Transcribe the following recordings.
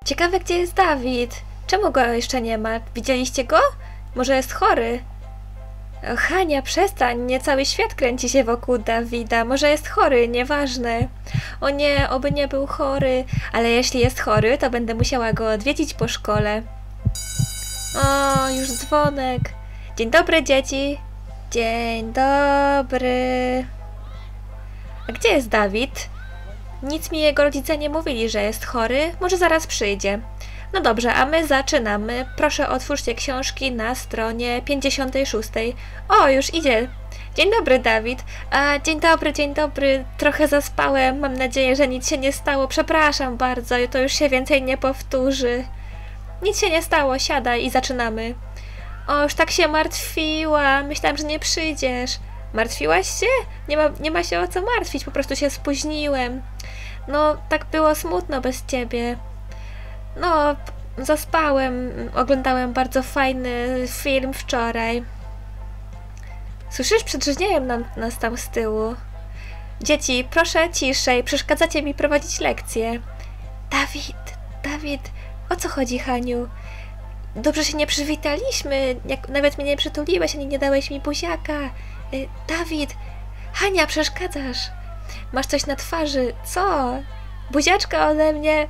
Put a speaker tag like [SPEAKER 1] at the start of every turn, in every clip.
[SPEAKER 1] Ciekawe, gdzie jest Dawid. Czemu go jeszcze nie ma? Widzieliście go? Może jest chory? O, Hania, przestań, nie cały świat kręci się wokół Dawida. Może jest chory, nieważne. O nie, oby nie był chory. Ale jeśli jest chory, to będę musiała go odwiedzić po szkole. O, już dzwonek. Dzień dobry, dzieci. Dzień dobry. A gdzie jest Dawid? Nic mi jego rodzice nie mówili, że jest chory. Może zaraz przyjdzie. No dobrze, a my zaczynamy. Proszę, otwórzcie książki na stronie 56. O, już idzie. Dzień dobry, Dawid. A, dzień dobry. Trochę zaspałem. Mam nadzieję, że nic się nie stało. Przepraszam bardzo, to już się więcej nie powtórzy. Nic się nie stało, siadaj i zaczynamy. O, już tak się martwiłam. Myślałam, że nie przyjdziesz. Martwiłaś się? Nie ma się o co martwić, po prostu się spóźniłem. No, tak było smutno bez ciebie. No, zaspałem. Oglądałem bardzo fajny film wczoraj. Słyszysz? Przedrzeźniają nas tam z tyłu. Dzieci, proszę ciszej. Przeszkadzacie mi prowadzić lekcje. Dawid, o co chodzi, Haniu? Dobrze się nie przywitaliśmy. Nawet mnie nie przytuliłeś, ani nie dałeś mi buziaka. Dawid, Hania, przeszkadzasz. Masz coś na twarzy. Co? Buziaczka ode mnie?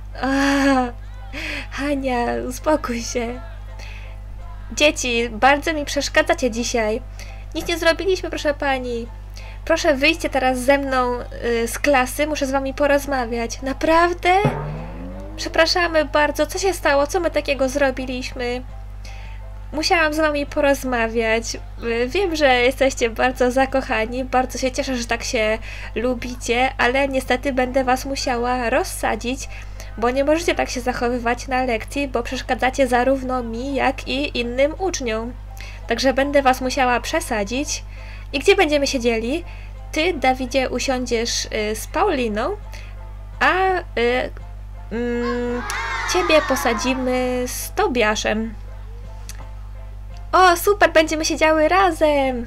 [SPEAKER 1] Hania, uspokój się. Dzieci, bardzo mi przeszkadzacie dzisiaj. Nic nie zrobiliśmy, proszę pani. Proszę, wyjście teraz ze mną z klasy. Muszę z wami porozmawiać. Naprawdę? Przepraszamy bardzo. Co się stało? Co my takiego zrobiliśmy? Musiałam z wami porozmawiać. Wiem, że jesteście bardzo zakochani. Bardzo się cieszę, że tak się lubicie, ale niestety będę was musiała rozsadzić, bo nie możecie tak się zachowywać na lekcji, bo przeszkadzacie zarówno mi, jak i innym uczniom. Także będę was musiała przesadzić. I gdzie będziemy siedzieli? Ty, Dawidzie, usiądziesz z Pauliną, a ciebie posadzimy z Tobiaszem. O, super, będziemy siedziały razem.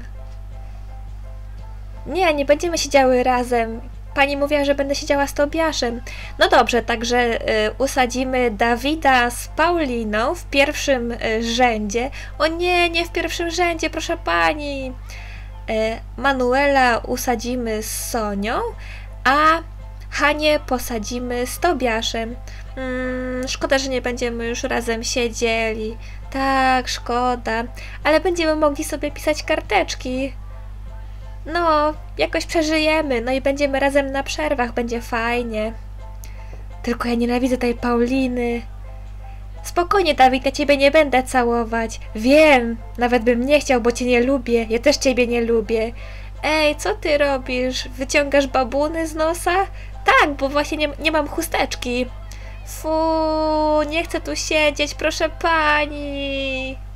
[SPEAKER 1] Nie będziemy siedziały razem. Pani mówiła, że będę siedziała z Tobiaszem. No dobrze, także usadzimy Dawida z Pauliną w pierwszym rzędzie. O nie w pierwszym rzędzie, proszę pani. Manuela usadzimy z Sonią, a Hanię posadzimy z Tobiaszem. Szkoda, że nie będziemy już razem siedzieli. Tak, szkoda. Ale będziemy mogli sobie pisać karteczki. No, jakoś przeżyjemy. No i będziemy razem na przerwach. Będzie fajnie. Tylko ja nienawidzę tej Pauliny. Spokojnie, Dawid, ja ciebie nie będę całować. Wiem, nawet bym nie chciał, bo cię nie lubię. Ja też ciebie nie lubię. Ej, co ty robisz? Wyciągasz babuny z nosa? Tak, bo właśnie nie mam chusteczki. Fu, nie chcę tu siedzieć, proszę pani.